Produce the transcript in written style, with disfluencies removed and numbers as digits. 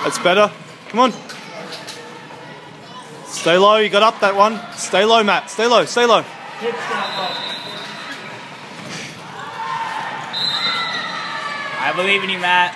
That's better. Come on. Stay low, you got up that one. Stay low, Matt. Stay low, stay low. I believe in you, Matt.